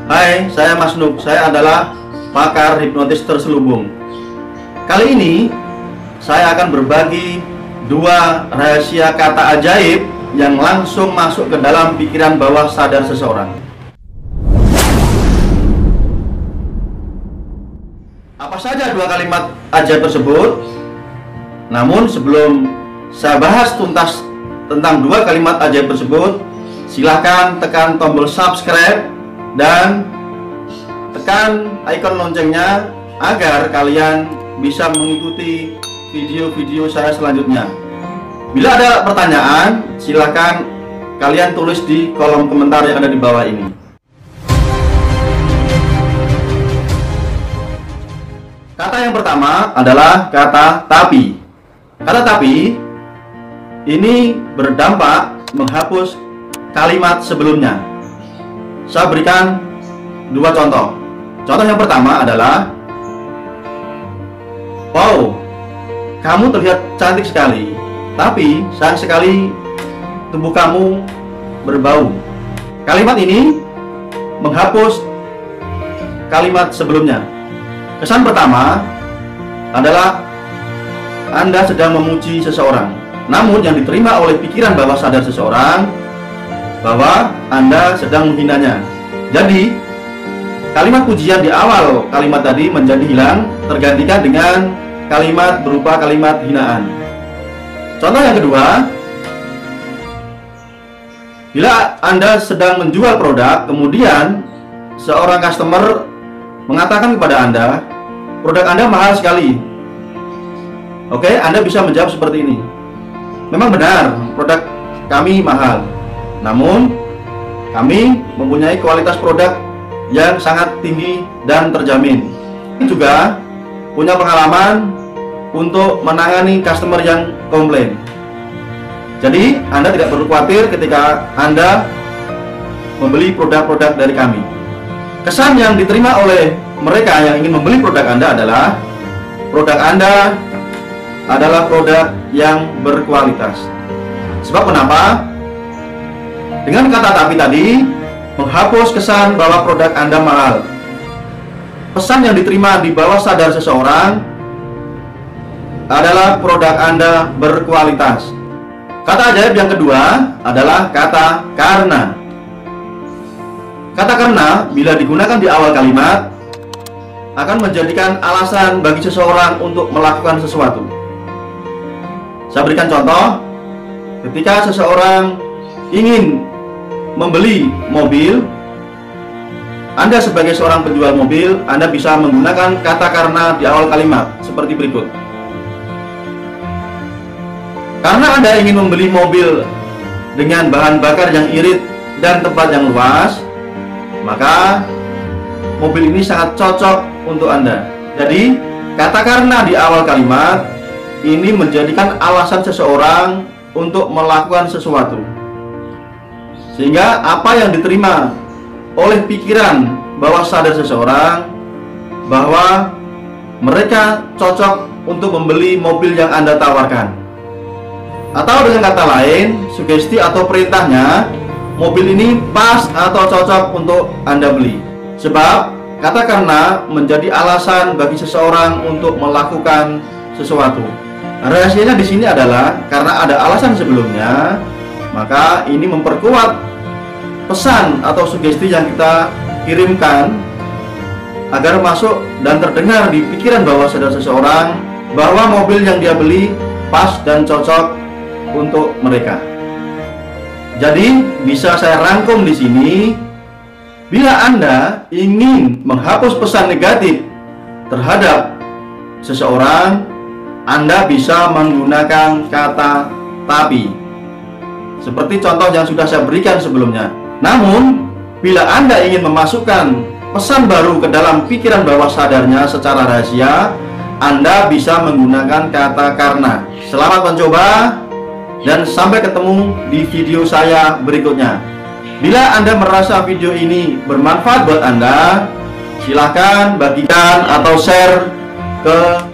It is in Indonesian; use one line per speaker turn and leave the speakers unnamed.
Hai, saya Mas Nuk. Saya adalah pakar hipnotis terselubung. Kali ini saya akan berbagi dua rahasia kata ajaib yang langsung masuk ke dalam pikiran bawah sadar seseorang. Apa saja dua kalimat ajaib tersebut? Namun sebelum saya bahas tuntas tentang dua kalimat ajaib tersebut, silahkan tekan tombol subscribe dan tekan ikon loncengnya agar kalian bisa mengikuti video-video saya selanjutnya. Bila ada pertanyaan, silahkan kalian tulis di kolom komentar yang ada di bawah ini. Kata yang pertama adalah kata tapi. Kata tapi ini berdampak menghapus kalimat sebelumnya. Saya berikan dua contoh. Contoh yang pertama adalah, wow, kamu terlihat cantik sekali, tapi sayang sekali tubuh kamu berbau. Kalimat ini menghapus kalimat sebelumnya. Kesan pertama adalah Anda sedang memuji seseorang, namun yang diterima oleh pikiran bawah sadar seseorang bahwa Anda sedang menghinanya. Jadi kalimat pujian di awal kalimat tadi menjadi hilang, tergantikan dengan kalimat berupa kalimat hinaan. Contoh yang kedua, bila Anda sedang menjual produk, kemudian seorang customer mengatakan kepada Anda, produk Anda mahal sekali. Oke, Anda bisa menjawab seperti ini. Memang benar, produk kami mahal, namun kami mempunyai kualitas produk yang sangat tinggi dan terjamin. Ini juga punya pengalaman untuk menangani customer yang komplain. Jadi Anda tidak perlu khawatir ketika Anda membeli produk-produk dari kami. Kesan yang diterima oleh mereka yang ingin membeli produk Anda adalah produk Anda adalah produk yang berkualitas. Sebab kenapa? Dengan kata tapi tadi menghapus kesan bahwa produk Anda mahal. Pesan yang diterima di bawah sadar seseorang adalah produk Anda berkualitas. Kata ajaib yang kedua adalah kata karena. Kata karena bila digunakan di awal kalimat akan menjadikan alasan bagi seseorang untuk melakukan sesuatu. Saya berikan contoh, ketika seseorang ingin membeli mobil, Anda sebagai seorang penjual mobil, Anda bisa menggunakan kata karena di awal kalimat seperti berikut. Karena Anda ingin membeli mobil dengan bahan bakar yang irit dan tempat yang luas, maka mobil ini sangat cocok untuk Anda. Jadi kata karena di awal kalimat ini menjadikan alasan seseorang untuk melakukan sesuatu, sehingga apa yang diterima oleh pikiran bawah sadar seseorang bahwa mereka cocok untuk membeli mobil yang Anda tawarkan. Atau dengan kata lain, sugesti atau perintahnya, mobil ini pas atau cocok untuk Anda beli. Sebab kata karena menjadi alasan bagi seseorang untuk melakukan sesuatu. Rahasianya di sini adalah karena ada alasan sebelumnya, maka ini memperkuat pesan atau sugesti yang kita kirimkan agar masuk dan terdengar di pikiran bawah sadar seseorang bahwa mobil yang dia beli pas dan cocok untuk mereka. Jadi bisa saya rangkum di sini, bila Anda ingin menghapus pesan negatif terhadap seseorang, Anda bisa menggunakan kata tapi, seperti contoh yang sudah saya berikan sebelumnya. Namun bila Anda ingin memasukkan pesan baru ke dalam pikiran bawah sadarnya secara rahasia, Anda bisa menggunakan kata karena. Selamat mencoba dan sampai ketemu di video saya berikutnya. Bila Anda merasa video ini bermanfaat buat Anda, silahkan bagikan atau share ke